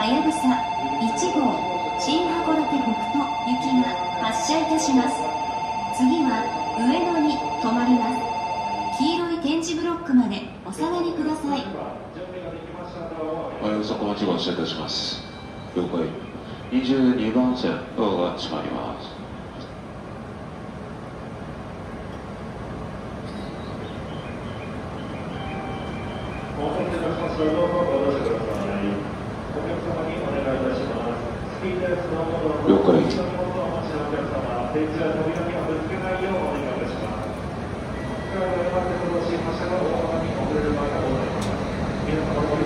やぶさ1号新函館北と行きが発車いたします。次は上野に停まります。黄色い点字ブロックまでお下がりください。 はやぶさ小町号発車いたします。了解。22番線ドアが閉まります。 お待たせいたしました。どうぞご乗車ください。お客様にお願いいたします。スキーレースのもの了解。 お持ちのお客様、電池や扉にはぶつけないようお願いいたします。今日は今まで今年発車が大幅に遅れる場合がございます。皆様